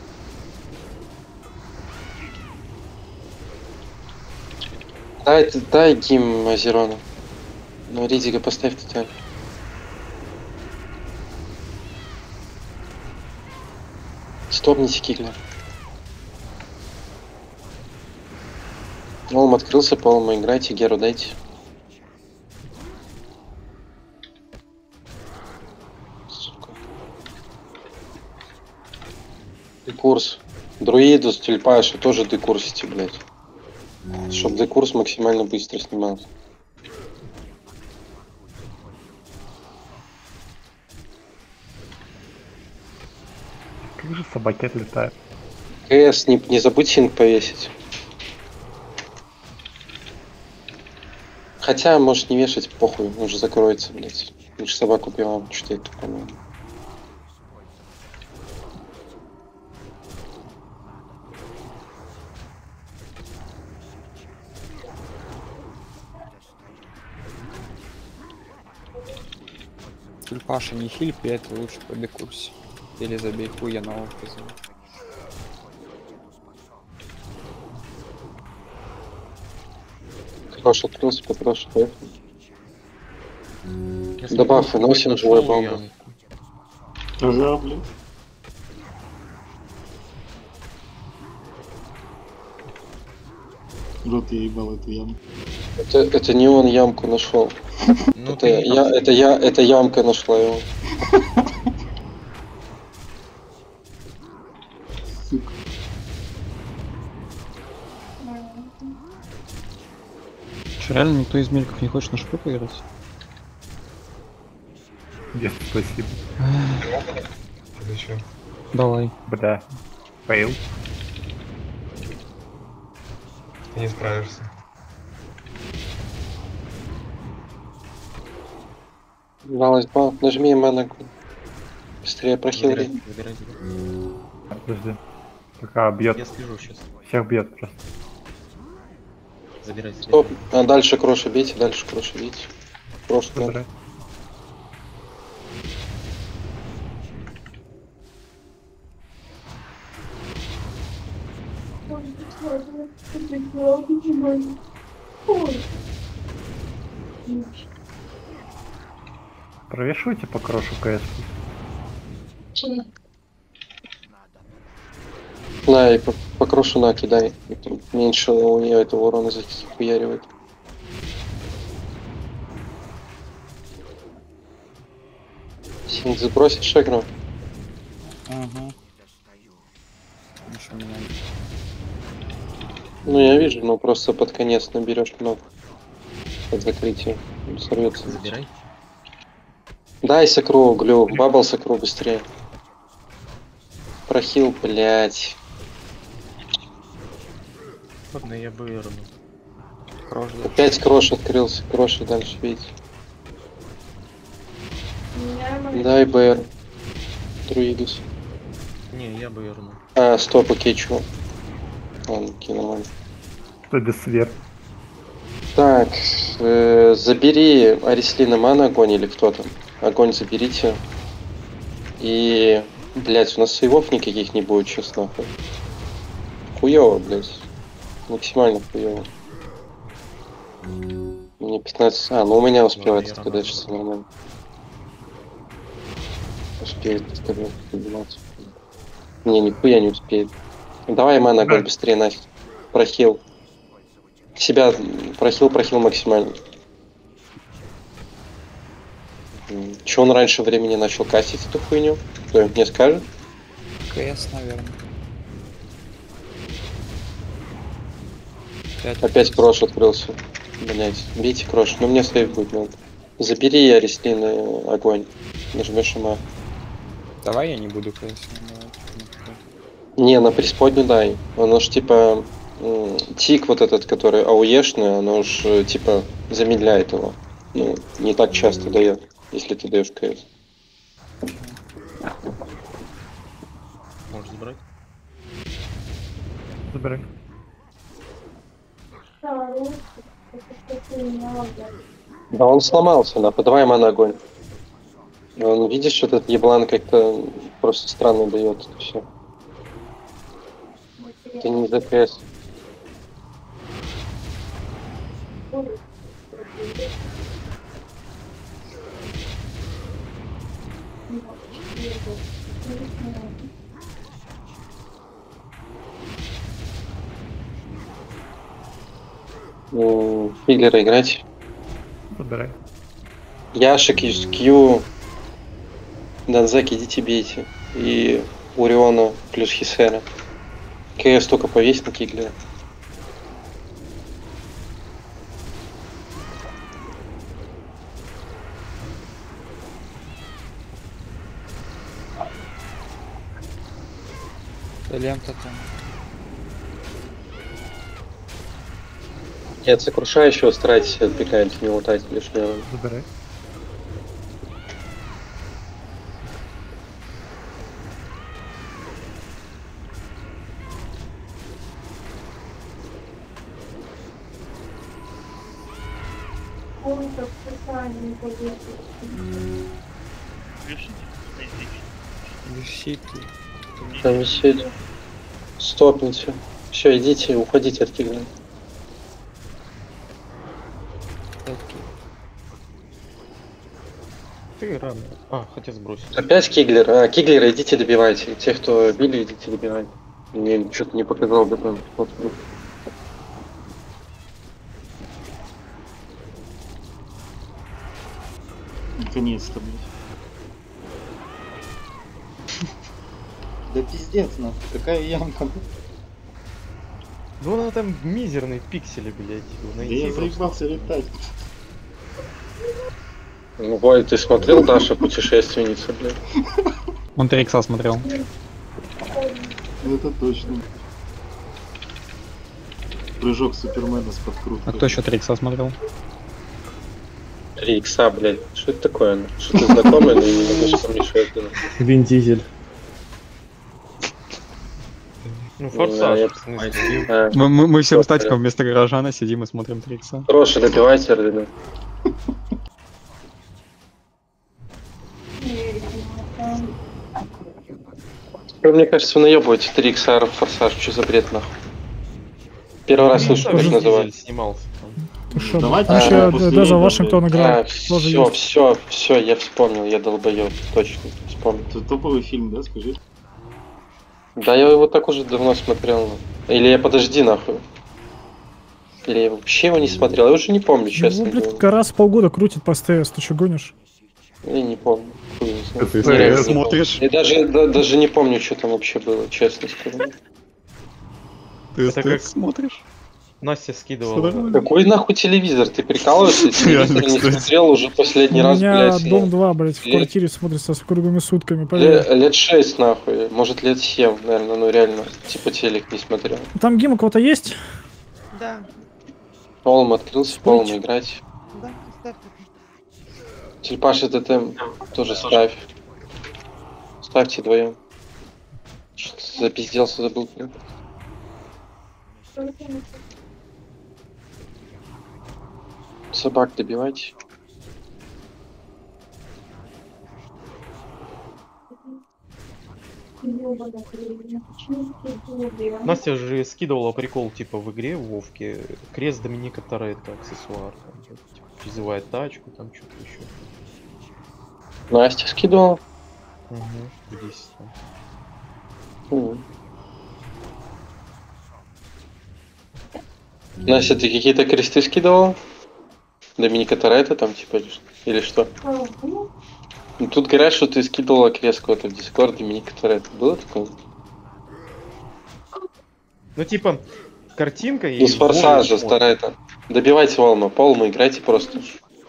Дай гим Азерона. Ну, Ридига поставь тоталь. Стопните киглер. Олм открылся, по Олму играйте, Геру дайте. Сука. Декурс. Друиду, Стильпаша тоже декурсите, блять. Чтоб декурс максимально быстро снимался. Как же собакет летает? КС, не забудь синк повесить. Хотя, может не вешать, похуй, он же закроется, блять. Мы же собаку убиваем, что-то это по-моему. Тюльпаша не хиль, при этом лучше по декурсе. Или забей хуй, я нового позову. Хорошо, открылся, попрошу, поехали. Добавь, носим живой бомбу. Ага, блин. Вот я ебал эту яму. Это не он ямку нашел. Ну, Это ямка нашла его. Что, реально никто из мельков не хочет на шпы поиграть? Yes, спасибо. Или чё? Давай. Бля. Фейл. Ты не справишься. Малость бал. Нажми mana. Быстрее прохилри. Забирай. Подожди. Пока бьет. Я слежу сейчас. Всех бьет просто. Забирай. Стоп. А дальше кроши бейте, дальше кроши бейте. Кроши надо. Провешивайте по крошу КС. На, и по крошу накидай. Меньше у нее этого урона захуяривает. Синг забросит шагну. Ага. Еще меня. Ну я вижу, но просто под конец наберешь много. Под закрытие. Сорвется. Забирай. Дай сокру, глю. Бабл сокру быстрее. Прохил, блять. Ладно, я бы верну. Крош. Опять крош открылся. Крош и дальше видите. Дай БР. Друидус. Не, я бы верну. А, стоп, окей, чего? Ладно, окей, нормально. Что без сверх? Так, забери Арислина мана огонь или кто там. Огонь заберите. И, блять, у нас сейвов никаких не будет, сейчас нахуй. Хуёво, блять. Максимально хуёво. Мне 15... А, ну у меня успевает отгадать, сейчас нормально. Успеет отгадать, подниматься. Не, нихуя не успеет. Давай мана огонь быстрее нафиг. Прохил. Себя прохил максимально. Че он раньше времени начал кастить эту хуйню? Кто мне скажет? КС, наверное. Опять крош открылся. Блять, бейте крош. Ну мне сейф будет надо. Забери Арислина огонь. Нажмешь МА. Давай я не буду КС. Не, на преисподнюю дай. Оно ж типа тик вот этот, который ауешный, оно ж типа замедляет его. Ну, не так часто дает, если ты даешь КС. Можешь забрать? Забирай. Да он сломался, нахуй. Давай мана огонь. Он, видишь, что этот еблан как-то просто странно дает. Все. Это не за КС. Фиглера играть. Забирай. Яшек, Кью. Данзак, идите бейте. И Уриона плюс Хисера. КС только повесь на Киглера. Лента там. Нет, сокрушающего старайтесь отвлекать, не лутать лишнего. Забирай. Висит. Там висит. Стопните. Все, идите, уходите от Киглера. Ты рано. А, хотя сбросить. Опять Киглер? А, Киглера идите добивайте. Тех, кто били, идите добивайте. Мне что-то не показал ДП. Вот. Наконец-то, блядь. Да пиздец, нахуй, какая ямка. Ну она там мизерные пиксели, блядь. Да я заебался летать. Ну, Вой, ты смотрел Даша путешественница, блядь? Он 3 икса смотрел. Это точно. Прыжок Супермена с подкруткой. А кто еще 3 икса смотрел? 3 икса, блядь. Что это такое? Ну? Что-то знакомое, но я не могу вспомнить, что это. Вин Дизель. Ну, форсаж, в смысле. Мы всем статиком вместо горожана сидим и смотрим 3 икса. Хороший, добивайте, Ардена. Мне кажется, вы наебываете 3 икса форсаж, что за бред нахуй? Первый раз слышу, как это называют. Снимался. Ты шо, еще даже Вашингтон играл. Все, я вспомнил, я долбоёб, точно вспомнил. Это топовый фильм, да, скажи? Да, я его так уже давно смотрел. Или я подожди нахуй. Или я вообще его не смотрел, я уже не помню, честно. Ну, блядь, раз в полгода крутит по СТС, ты что гонишь? Я не помню. Ты смотришь? Я даже не помню, что там вообще было, честно скажу. Ты Это как смотришь? Настя скидывала. Какой нахуй телевизор? Ты прикалываешься? Телевизор не смотрел уже последний раз, блядь. У меня дом 2, блядь, в квартире смотрится с круглыми сутками, лет 6 нахуй, может лет 7, наверное, ну реально. Типа телек не смотрел. Там гим у кого-то есть? Да. Полом открылся, полом играть. Да, ставь. Черепаш это тем тоже ставь. Ставьте вдвоем. Запизделся, забыл. Собак добивайте. Настя же скидывала прикол типа в игре в Вовке. Крест Доминика Торетто, аксессуар. Там, типа, призывает тачку, там что-то еще. Настя скидывала? Угу, 10 там. Настя, ты какие-то кресты скидывала? Доминика Торетто там типа или что? Ну, тут говорят, что ты скидывала крест какой-то в Discord Доминика Торетто. Было такое? Ну типа картинка и... Из форсажа с Торетто. Добивайте Волма, Полма играйте просто.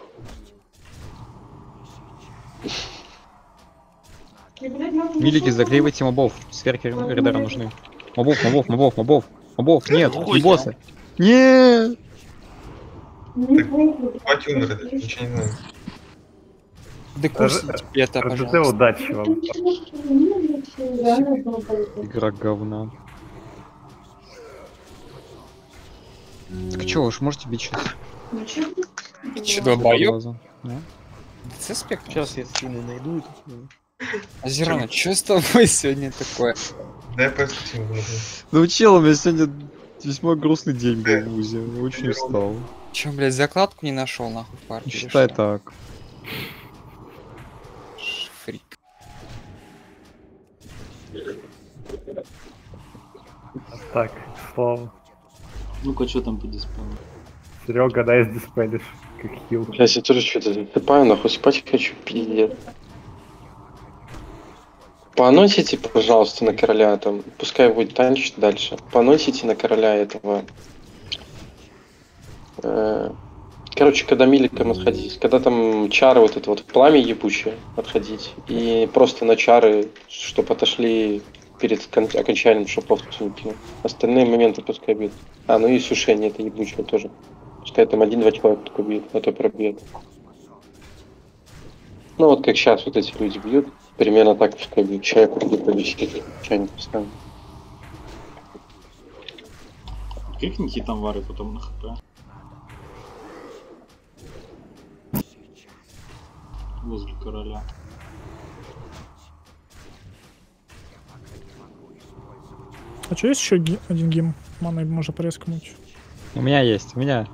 Милики, заклеивайте мобов. Сверхи Ридера нужны. Мобов, нет, не боссы. Нет! Хватит умер, ничего не знаю. Декурсите это, пожалуйста. Удачи вам. Игра говна. Так чё, вы ж можете бить сейчас? Че, долбоёб? ДЦ спектр? Сейчас я скины найду. Азерона, чё с тобой сегодня такое? Да я просто тему буду. Ну чел, у меня сегодня весьма грустный день был в УЗИ. Очень устал. Чё, блядь, закладку не нашел нахуй в партии? Считай так. Фрик. Так, слово. Ну-ка, что там по дисплею? Серега, дай диспелишь, как хил. Блядь, я тоже что-то засыпаю, нахуй спать хочу, пиздец. Поанонсите, пожалуйста, на короля, там, пускай будет танчить дальше. Поанонсите на короля этого. Короче, когда миликом отходить, когда там чары, вот это вот пламя ебучее отходить, и просто на чары, чтобы отошли перед окончанием шипов, остальные моменты пускай бьют. А, ну и сушение, это ебучее тоже. Пускай там 1-2 человека только бьют, а то пробьет. Ну вот как сейчас вот эти люди бьют, примерно так пускай бьют. Человеку будет повесить, чайник поставим. Какие там вары потом на хп? Возле короля. А что есть еще один гим? Мана можно порезкнуть. У меня есть, у меня.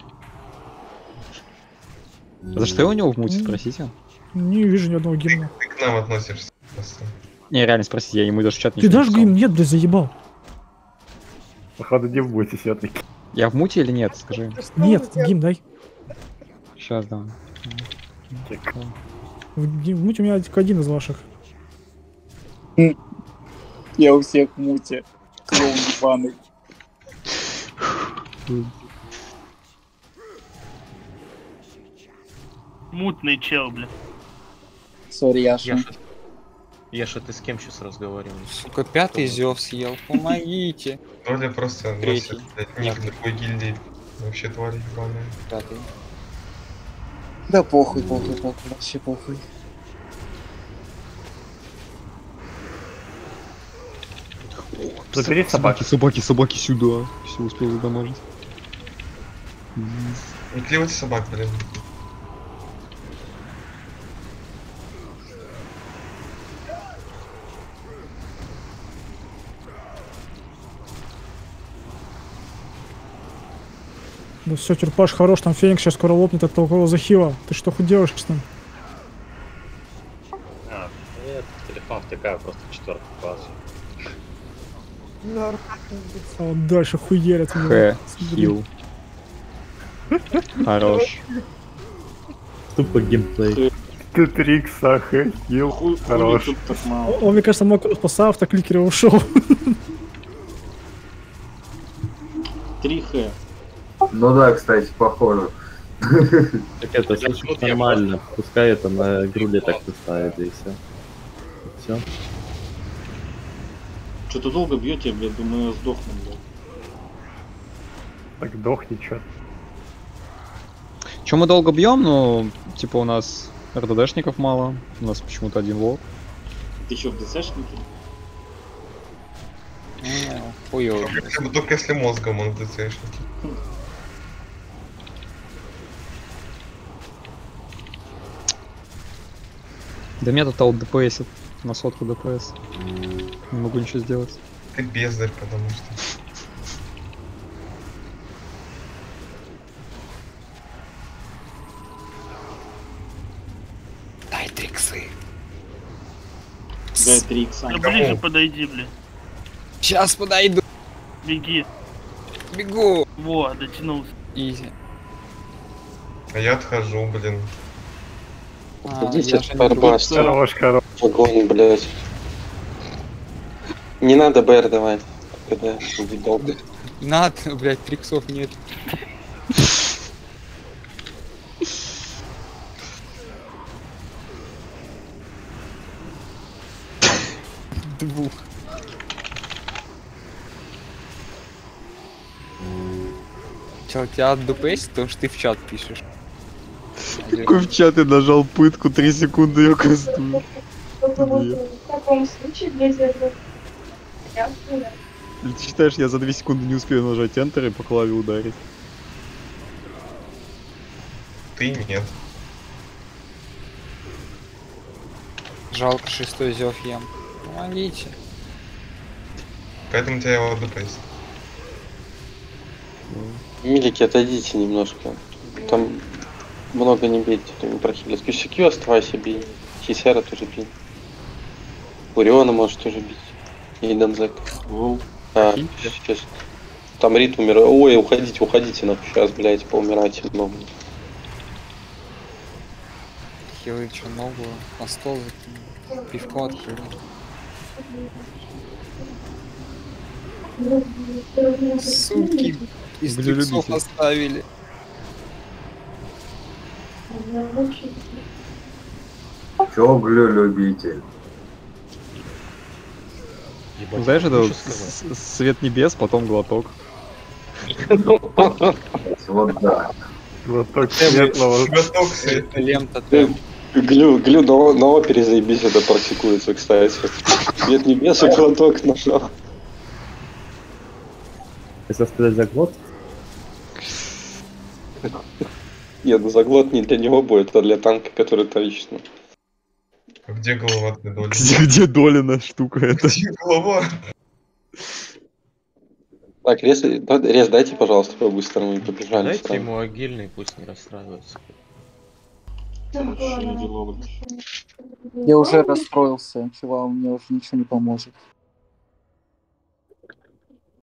За что я у него в муте, спросите? Не вижу ни одного гимна. Ты к нам относишься просто. Не, реально спросите, я ему даже чат не Ты дашь гимн? Нет, блядь, заебал. Походу не в муте все-таки. Я в муте или нет, скажи? Нет, гимн дай. Сейчас дам. В муть у меня только один из ваших. Я у всех в муте. Клоун ебаный. Мутный чел, бля. Сори, Яша. Яша, ты с кем сейчас разговариваешь? Сука, пятый зев съел. Помогите. Роля просто Третий. носит, блядь, ник такой гильдии. Вообще тварь ебаная. Пятый. Да похуй, вообще похуй. Забери собаки. Собаки сюда. Все, успел задамажить. Не клевать собак, блин. Ну все, Тюрпаш хорош, там Феникс сейчас скоро лопнет от толкового захила. Ты что хоть делаешь с ним? Нет, телефон втыкаю просто в 4 класс. А вот дальше хуярят. Хил. Хорош. Тупо геймплей. Ты трикса, хил. Хорош. Он, мне кажется, мог по автокликеру ушел. 3Х. Ну да, кстати, похоже. Так это слушай, нормально. Пускай это на груди так поставит, и все. Что-то долго бьете, блядь, думаю, сдохну, блядь. Так дохни, чё. Че мы долго бьем? Ну, типа у нас РДДшников мало. У нас почему-то один лоб. Ты чё, в ДЦшнике? Хуёво. Только если мозгом он в ДЦшнике. Да меня тут аут ДПСит на 100 ДПС. Не могу ничего сделать. Ты бездарь, потому что... Дай триксы. Дай 3 икса. Да ближе подойди, бля. Сейчас подойду. Беги. Бегу. Во, дотянулся. Изи. А я отхожу, блин. Идите, Барбас. Хорош. Огонь, блядь. Не надо БР давать. Когда видал. Надо, блядь, триксов нет. Двух. Чё, тебя ДПС, потому что ты в чат пишешь. Какой в чат и нажал пытку, 3 секунды ее кастую. В таком случае, блядь, это... Или ты считаешь, я за 2 секунды не успею нажать Enter и по клаве ударить? Ты нет. Жалко, 6-й зев ем. Помогите. Поэтому тебя его ДПС. Милики, отойдите немножко. Там много не бейте, кто не прохилит. QCQ оставайся, бей. Хисера тоже бей. Уриона можешь тоже бить. И Данзек. А, сейчас. Там Рит умер. Ой, уходите нахуй. Сейчас, блядь, поумирайте много. Хилы что, новую на стол закинул. Пивко открыли. Суки, из триксов оставили. Чё, глю-любитель? Знаешь, это вот свет небес, потом глоток. Вот да. Глоток светлого. Глоток света. Лента Глю на опере заебись это практикуется, кстати. Свет небес и глоток нажал. Если сказать заглот? Нет, ну заглот не для него будет, а для танка, который вторично. Где голова для Долина? Где Долина штука эта? Где голова? Так, Рез, дайте, пожалуйста, по-быстрому и побежали. Дайте сразу. ему агильный, пусть не расстраивается. Я уже расстроился, чувак, мне уже ничего не поможет.